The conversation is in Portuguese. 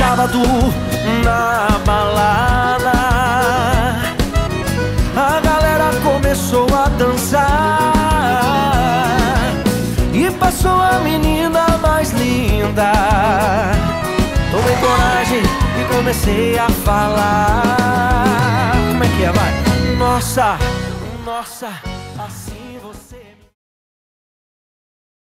sábado na balada, a galera começou a dançar e passou a menina mais linda. Tomei coragem e comecei a falar. Como é que é? Vai! Nossa, nossa, assim